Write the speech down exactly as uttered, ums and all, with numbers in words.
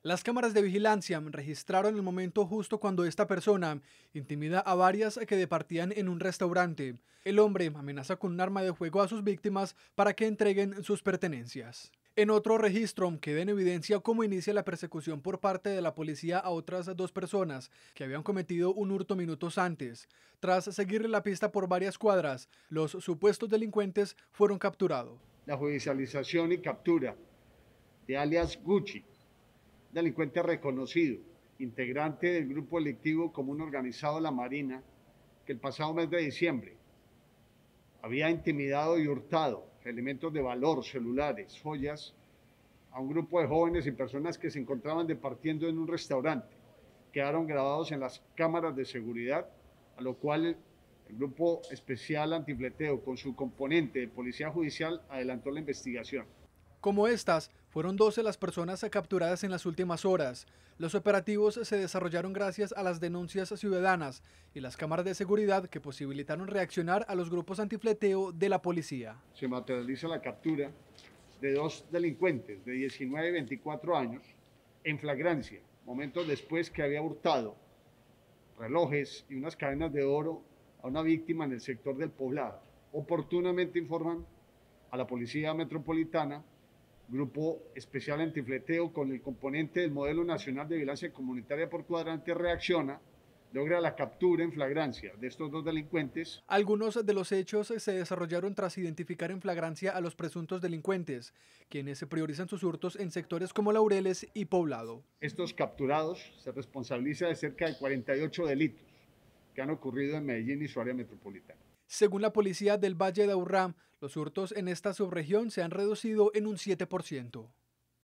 Las cámaras de vigilancia registraron el momento justo cuando esta persona intimida a varias que departían en un restaurante. El hombre amenaza con un arma de fuego a sus víctimas para que entreguen sus pertenencias. En otro registro queda en evidencia cómo inicia la persecución por parte de la policía a otras dos personas que habían cometido un hurto minutos antes. Tras seguirle la pista por varias cuadras, los supuestos delincuentes fueron capturados. La judicialización y captura de alias Gucci, delincuente reconocido, integrante del grupo delictivo común organizado de la Marina, que el pasado mes de diciembre había intimidado y hurtado elementos de valor, celulares, joyas, a un grupo de jóvenes y personas que se encontraban departiendo en un restaurante. Quedaron grabados en las cámaras de seguridad, a lo cual el Grupo Especial Antifleteo, con su componente de Policía Judicial, adelantó la investigación. Como estas, fueron doce las personas capturadas en las últimas horas. Los operativos se desarrollaron gracias a las denuncias ciudadanas y las cámaras de seguridad que posibilitaron reaccionar a los grupos antifleteo de la policía. Se materializa la captura de dos delincuentes de diecinueve y veinticuatro años en flagrancia, momentos después que había hurtado relojes y unas cadenas de oro a una víctima en el sector del Poblado. Oportunamente informan a la Policía Metropolitana, Grupo Especial Antifleteo, con el componente del Modelo Nacional de Vigilancia Comunitaria por Cuadrante, reacciona, logra la captura en flagrancia de estos dos delincuentes. Algunos de los hechos se desarrollaron tras identificar en flagrancia a los presuntos delincuentes, quienes priorizan sus hurtos en sectores como Laureles y Poblado. Estos capturados se responsabilizan de cerca de cuarenta y ocho delitos que han ocurrido en Medellín y su área metropolitana. Según la policía del Valle de Aburrá, los hurtos en esta subregión se han reducido en un siete por ciento.